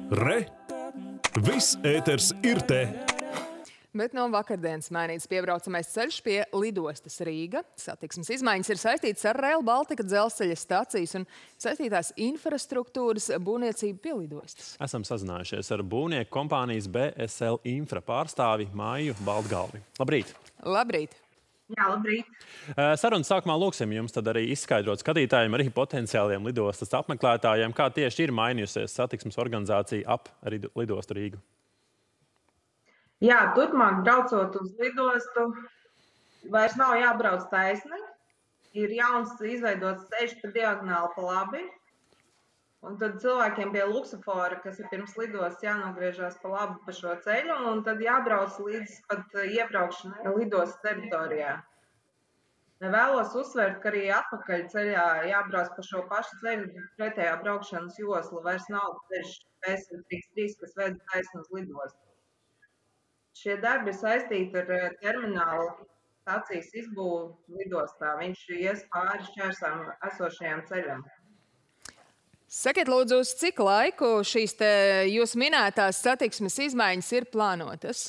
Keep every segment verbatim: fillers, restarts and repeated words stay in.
Re! Viss ēters ir te! Bet no vakardienas mainīts piebraucamais ceļš pie lidostas Rīga. Satiksmes izmaiņas ir saistītas ar Rail Baltica dzelzceļa stacijas un saistītās infrastruktūras būvniecību pie lidostas. Esam sazinājušies ar būvnieku kompānijas B S L Infra pārstāvi Maiju Baltgalvi. Labrīt! Labrīt! Jā, labrīt! Sarunas sākumā lūksim jums tad arī izskaidrot skatītājiem, arī potenciāliem lidostas apmeklētājiem, kā tieši ir mainījusies satiksmes organizācija ap lidostu Rīgu. Jā, turpmāk braucot uz lidostu, vairs nav jābrauc taisni. Ir jauns izveidots ceļš pa diagonāli pa labi. Un tad cilvēkiem pie luksofora, kas ir pirms lidostas, jānogriežās pa labi pa šo ceļu, un tad jābrauc līdz pat iebraukšanai lidostas teritorijā. Vēlos uzsvērt, ka arī atpakaļ ceļā jābrauc pa šo pašu ceļu pretējā braukšanas joslu. Vairs nav ceļš P S trīs trīs, kas ved taisni uz lidostu. Šie darbi ir saistīti ar terminālu stacijas izbūvi lidostā. Viņš ies pāri šķērsām esošajām ceļam. Sakiet, lūdzu, uz cik laiku šīs te jūs minētās satiksmes izmaiņas ir plānotas?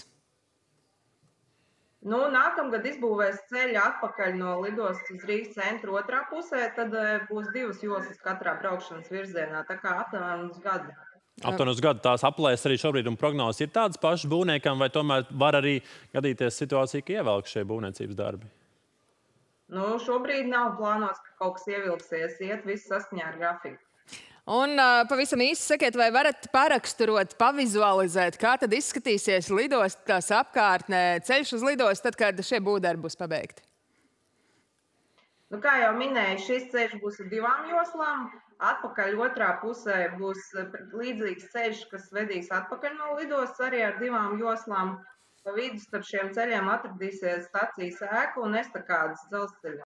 Nu, nākamgad izbūvēs ceļu atpakaļ no lidostas uz Rīgas centru otrā pusē, tad būs divas joslas katrā braukšanas virzienā, tā kā aptuveni uz gadu. Aptuveni uz gadu tās aplēses arī šobrīd un prognozes ir tādas pašas būvniekam, vai tomēr var arī gadīties situācija, ka ievelk šie būvniecības darbi? Nu, šobrīd nav plānots, ka kaut kas ievilksies, iet viss saskaņā ar grafiku. Un uh, pavisam īsi sakiet, vai varat paraksturot, pavizualizēt, kā tad izskatīsies lidostas apkārtnē, ceļš uz lidostu, tad, kad šie būvdarbi būs pabeigti? Nu, kā jau minēju, šis ceļš būs ar divām joslām. Atpakaļ otrā pusē būs līdzīgs ceļš, kas vedīs atpakaļ no lidostas arī ar divām joslām. Pa vidu starp šiem ceļiem atradīsies stacijas ēka un estakādes dzelzceļa